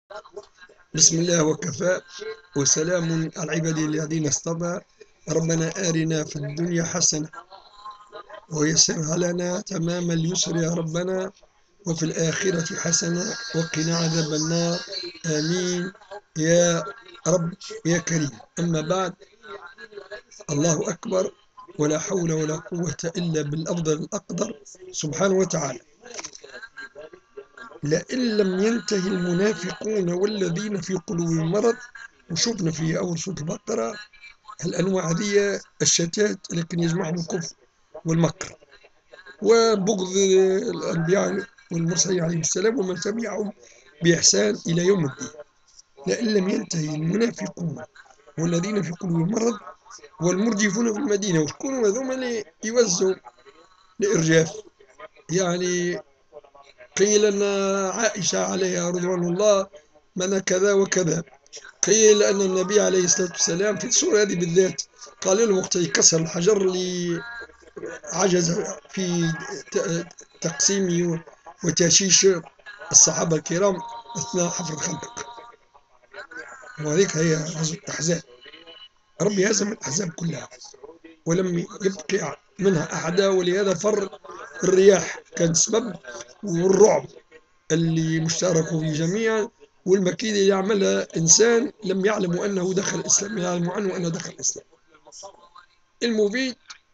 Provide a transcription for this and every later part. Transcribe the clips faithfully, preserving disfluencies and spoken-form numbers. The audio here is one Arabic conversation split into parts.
بسم الله وكفى، وسلام على عبادي الذين اصطفى. ربنا آرنا في الدنيا حسنة ويسرها لنا تمام اليسر يا ربنا، وفي الآخرة حسنة وقنا عذاب النار. آمين يا رب يا كريم. أما بعد، الله أكبر، ولا حول ولا قوة إلا بالأفضل الأقدر سبحانه وتعالى. لئن لم ينتهي المنافقون والذين في قلوبهم مرض، وشفنا في أول سورة البقرة الأنواع هذه الشتات، لكن يجمعهم الكفر والمكر وبغض الأنبياء والمرسلين عليهم السلام ومن تبعهم بإحسان إلى يوم الدين. لئن لم ينتهي المنافقون والذين في قلوبهم مرض والمرجفون في المدينة، وشكون هذوما اللي يوزوا لإرجاف؟ يعني قيل أن عائشة عليها رضوان الله من كذا وكذا، قيل أن النبي عليه الصلاة والسلام في السورة هذه بالذات قال له وقت يكسر الحجر اللي عجز في تقسيم وتشيش الصحابة الكرام أثناء حفر الخندق، وهذيك هي غزوة الأحزاب. ربي هزم الأحزاب كلها ولم يبقي منها أحدا، ولهذا فر الرياح كان سبب، والرعب اللي مشتركوا فيه جميعا، والمكيدة اللي يعملها إنسان لم يعلموا أنه دخل الإسلام، يعلموا عنه أنه دخل الإسلام. المفيد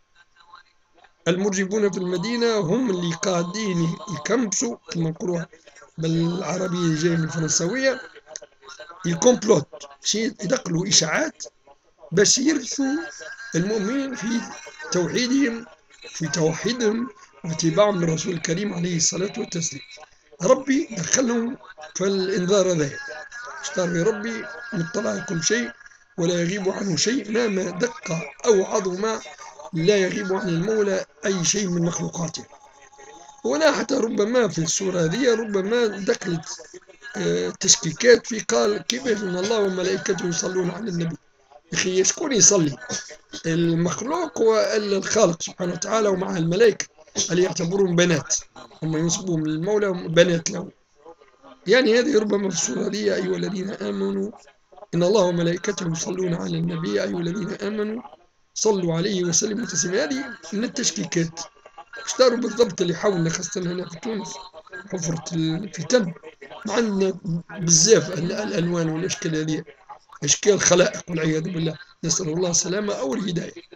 المرجفون في المدينة هم اللي قاعدين يكمسوا كما نقولوها بالعربية اللي جاية من الفرنسوية، يكومبلوت، شيء يدخلوا إشاعات باش يرثوا المؤمنين في توحيدهم في توحيدهم واتباعهم للرسول الكريم عليه الصلاة والتسليم. ربي دخلهم في الإنذار هذا، اشترى ربي مطلع على كل شيء ولا يغيب عنه شيء، مهما دق أو عظم لا يغيب عن المولى أي شيء من مخلوقاته. ولا حتى ربما في السورة هذه ربما دخلت تشكيكات في قال كيف أن الله وملائكته يصلون على النبي. أخي شكون يصلي؟ المخلوق ولا الخالق سبحانه وتعالى، ومع الملائكة اللي يعتبرون بنات، هم ينسبون للمولى بنات له. يعني هذه ربما في السورة دي يا أيها الذين آمنوا إن الله وملائكته يصلون على النبي يا أيها الذين آمنوا صلوا عليه وسلموا تسليما. هذه من التشكيكات. اشتروا بالضبط اللي حاولنا خاصة هنا في تونس حفرة الفتن، مع عندنا بزاف الألوان والأشكال هذه، أشكال خلائق والعياذ بالله، نسأل الله السلامة أو الهداية.